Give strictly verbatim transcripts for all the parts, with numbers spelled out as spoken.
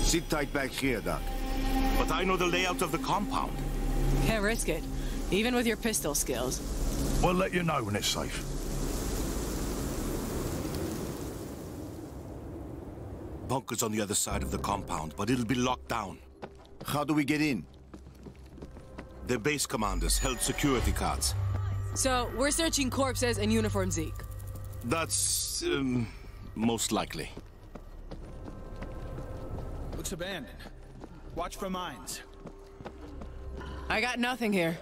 Sit tight back here, Doc. But I know the layout of the compound. Can't risk it, even with your pistol skills. We'll let you know when it's safe. Bunker's on the other side of the compound, but it'll be locked down. How do we get in? The base commanders held security cards. So, we're searching corpses and uniform Zeke. That's, um, most likely. Looks abandoned. Watch for mines. I got nothing here.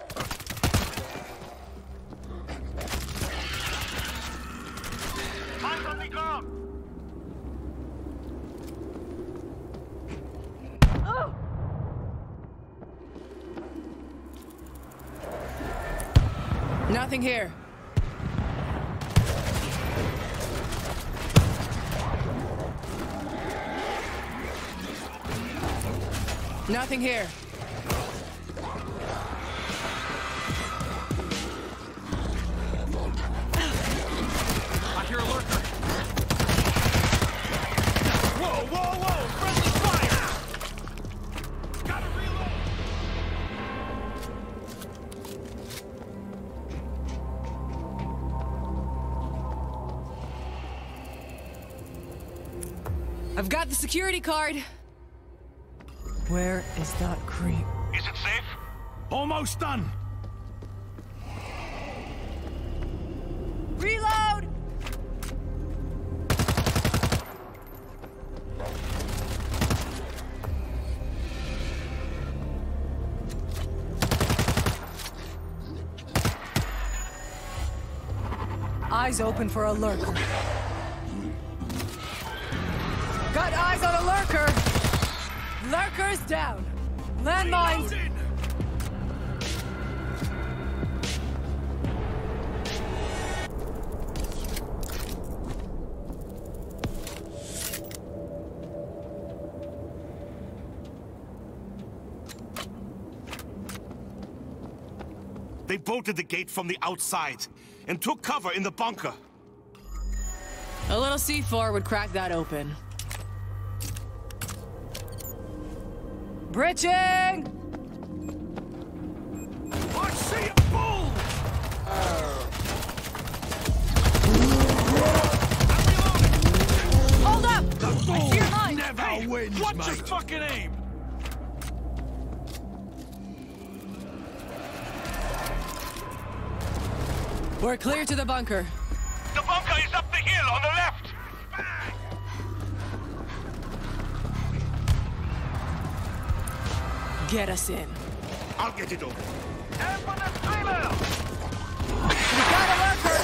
Mines on the ground! Nothing here. Nothing here. I hear a lurker. Whoa, whoa, whoa! Friendly fire! Gotta reload! I've got the security card. Where is that creep? Is it safe? Almost done. Reload! Eyes open for a lurker. Got eyes on a lurker! Lurkers down! Landmines! Reloading! They bolted the gate from the outside and took cover in the bunker. A little C four would crack that open. Bridging! I see a bull! Hold up! The I bull hear mine! never Hey, wins, watch mate. your fucking aim! We're clear to the bunker. The bunker is up the hill on the left! Get us in. I'll get it over. And for the screamer! We got a lurker!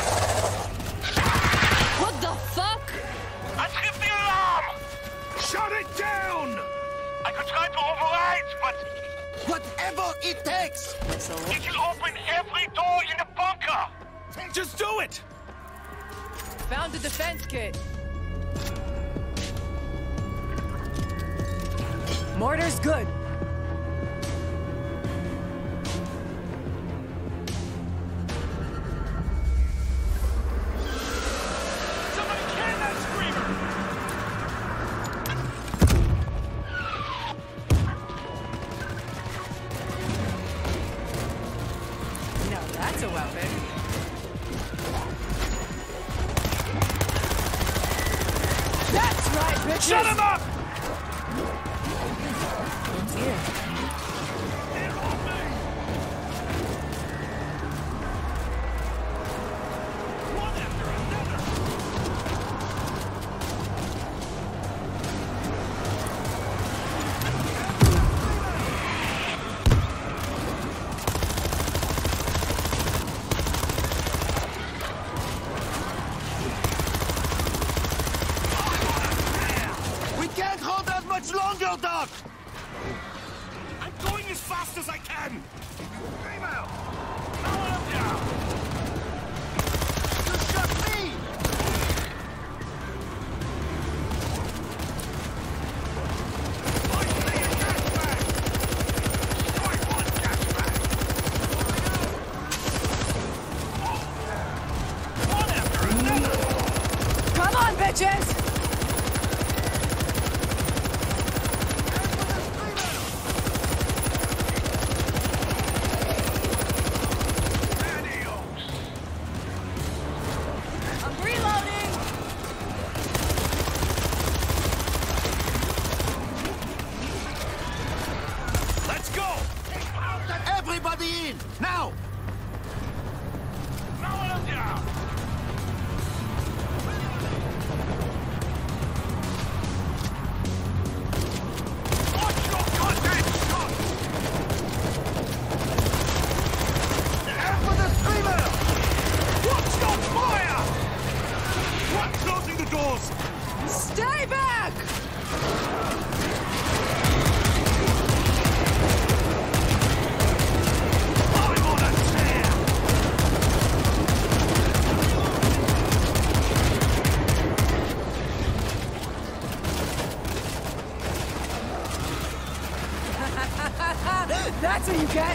What the fuck? I tripped the alarm! Shut it down! I could try to override, but Whatever it takes! it will open every door in the bunker! Just do it! Found the defense kit. Mortar's good. Somebody can that screamer! Now that's a weapon. That's right, bitches! Shut him up! It's here. They're on me! One after another! We can't hold out much longer, Doc! I'm going as fast as I can! Female! Now I'm down! You shot me! I see a gas bag! I want gas bag! One after another! Come on, bitches! Okay.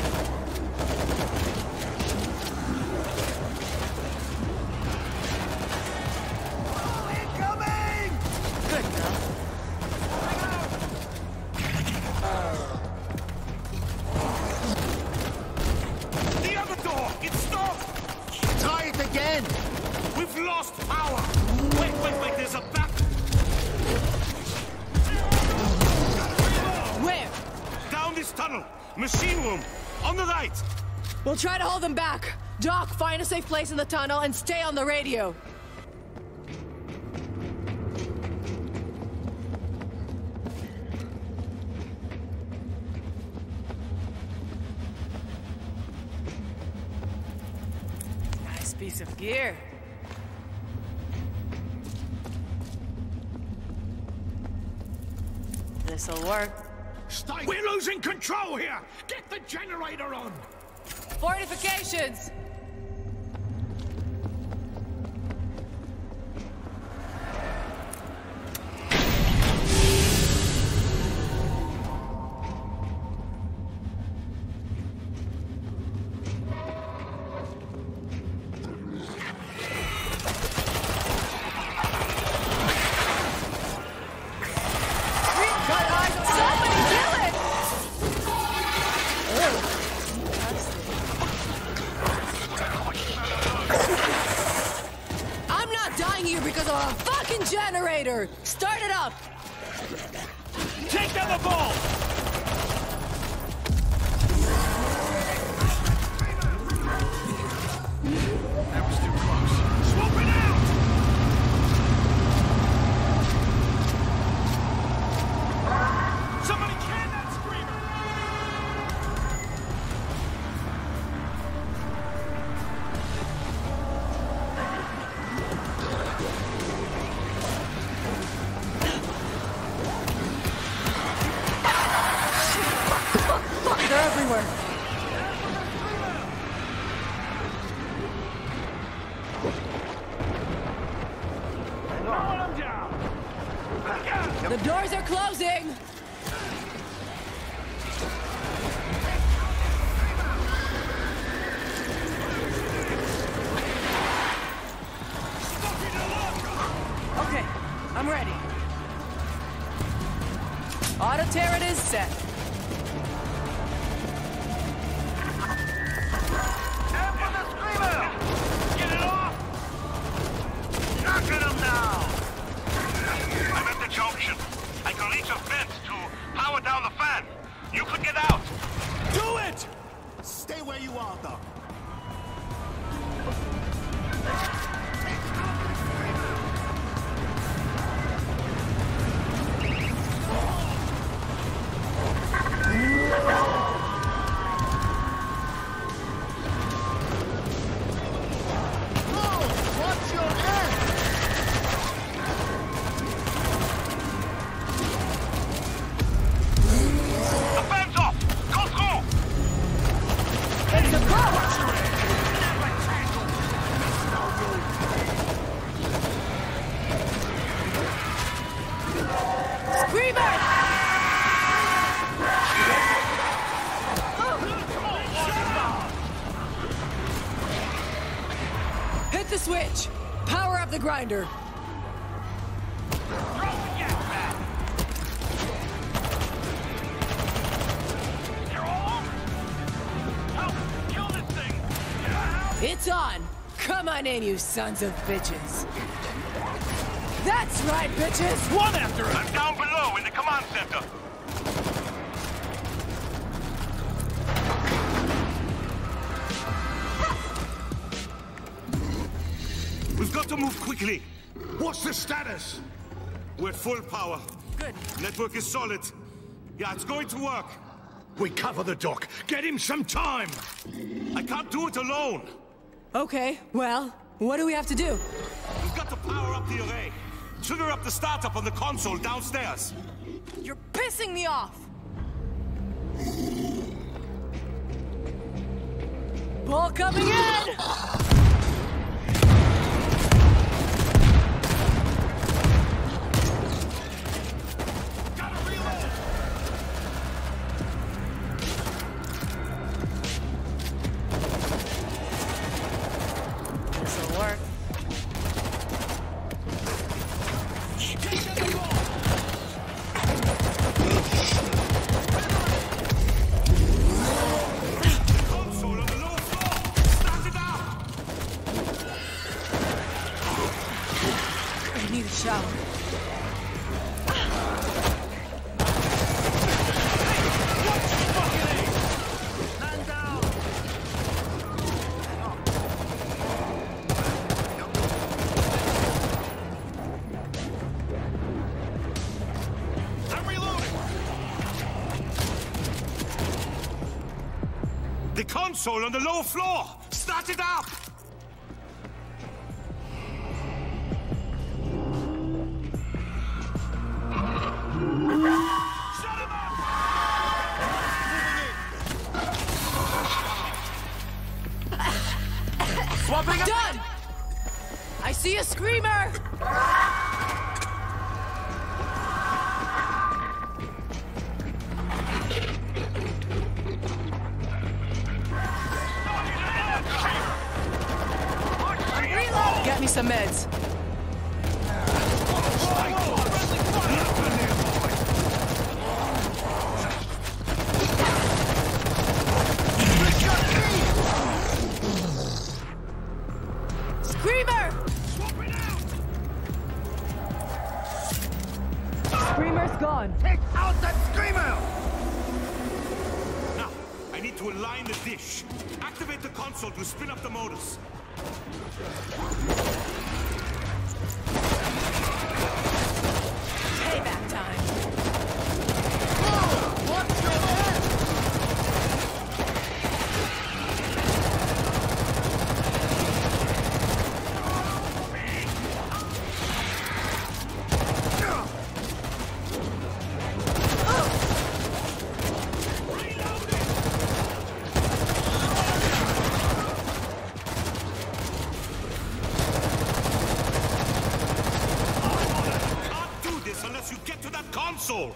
Incoming! Good girl. The other door! It's stopped! Try it again! We've lost power! Wait, wait, wait, there's a back... Where? Down this tunnel! Machine room! On the right! We'll try to hold them back. Doc, find a safe place in the tunnel and stay on the radio. Nice piece of gear. This'll work. Stay. We're losing control here! Get the generator on! Fortifications! Generator! Start it up! Take down the ball! That was too close. Swap it out! Somebody can that screamer! They're everywhere. The doors are closing. Okay, I'm ready. Auto turret is set. Hit the switch! Power up the grinder! It's on! Come on in, you sons of bitches! That's right, bitches! One after us! I'm down below in the command center! We've got to move quickly! What's the status? We're at full power. Good. Network is solid. Yeah, it's going to work. We cover the dock. Get him some time! I can't do it alone! Okay, well, what do we have to do? We've got to power up the array. Trigger up the startup on the console downstairs. You're pissing me off! Ball coming in! shower. Man down! I'm reloading! The console on the lower floor! Start it up! Shut him up! Swapping up! Done! I see a screamer! Reload! Get me some meds. Screamer! Swapping out! Screamer's gone. Take out that screamer! Now, I need to align the dish. Activate the console to spin up the motors. Payback time. Watch your head! Can't do this unless you get to that console!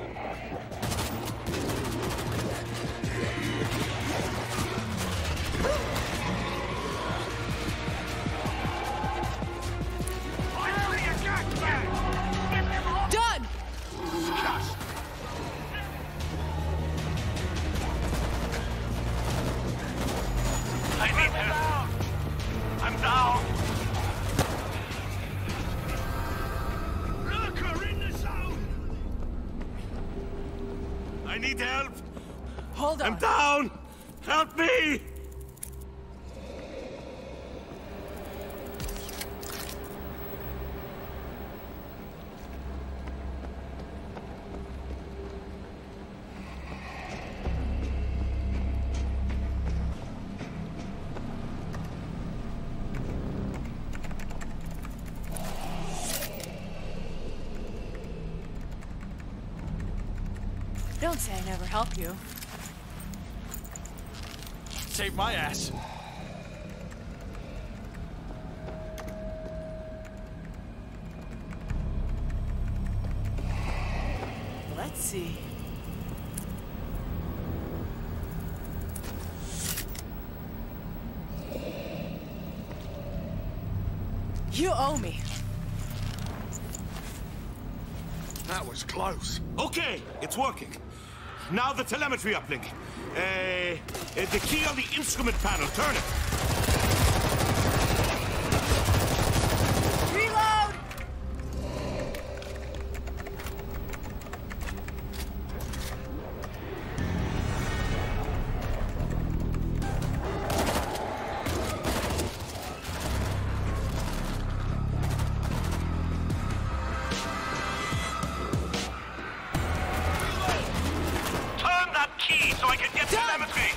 Fire your gas bag! Get him off! Done! I need help! I'm down! Lurker in the zone! I need help! Hold on. I'm down! Help me! Don't say I never help you. Save my ass. Let's see. You owe me. That was close. Okay, it's working. Now the telemetry uplink. Uh, uh, the key on the instrument panel. Turn it. Reload! Turn that key so I can get telemetry.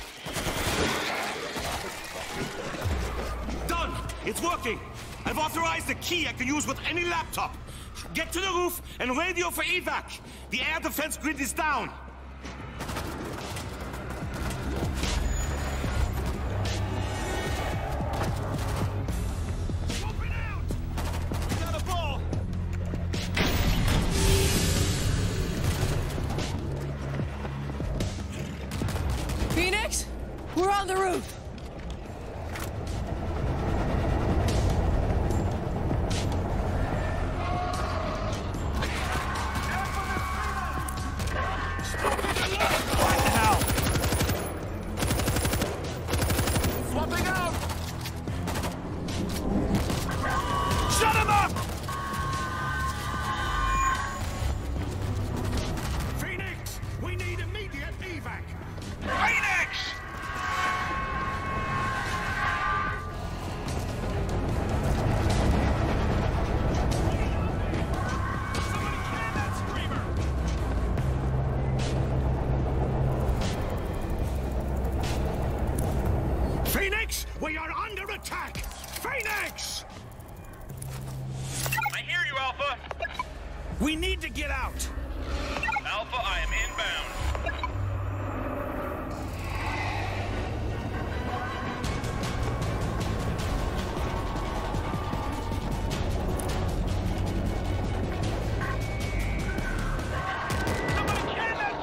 Done. It's working. I've authorized the key I can use with any laptop. Get to the roof and radio for evac. The air defense grid is down. Swapping out! Got a ball! Phoenix, we're on the roof. Now! Swapping out! Shut him up! attack! Phoenix! I hear you, Alpha. We need to get out! Alpha, I am inbound. Somebody can that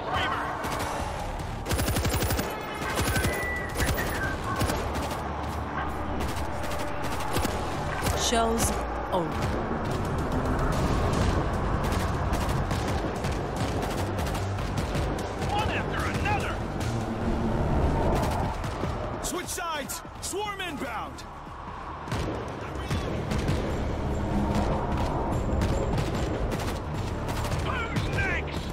screamer! Show's over. Sides! Swarm inbound! Who's next?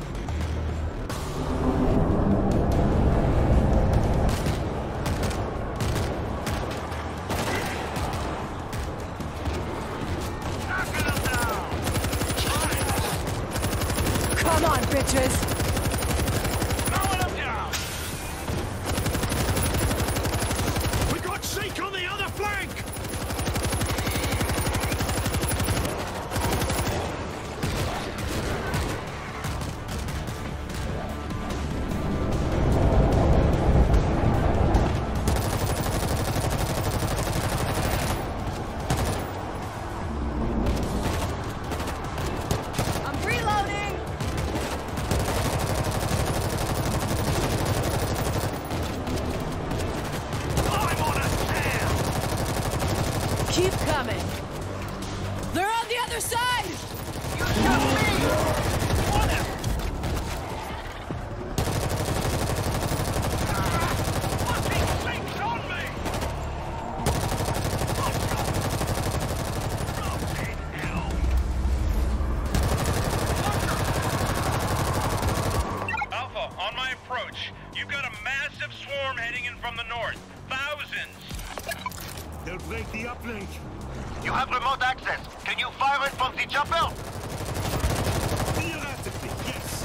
Knocking them down! Come on, bitches! Throwing them down! Seek on the other flank! I'm reloading! Keep coming. They're on the other side! You shot me! On him! Fucking sinks on me! Fucking hell! Alpha, on my approach, you've got a massive swarm heading in from the north. Thousands! They'll break the uplink. You have remote access. Can you fire it from the chopper? Theoretically, yes.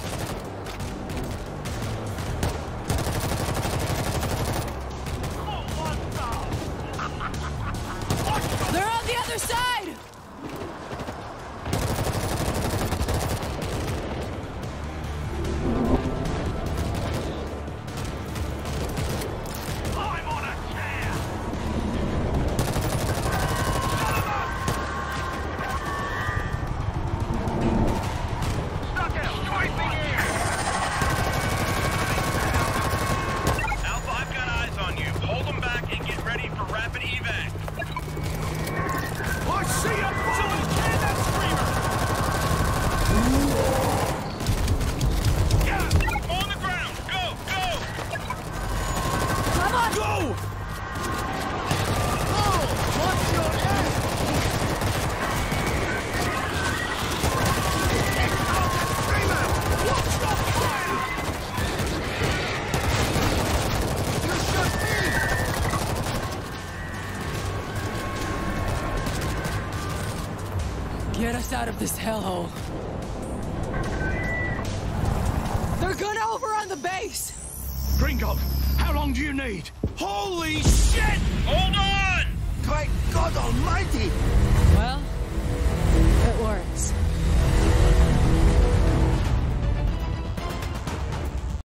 They're on the other side! I'm on a tear! Stuck it! Striping here! Alpha, I've got eyes on you. Hold them back and get ready for rapid evac. I see a Someone can that screamer! Yeah! On the ground! Go! Go! Come on! Go! Watch your head! Screamer! Watch the fire! You shot me! Get us out of this hellhole. They're gonna overrun the base! GreenGold, how long do you need? Holy shit! Hold on! Great God Almighty!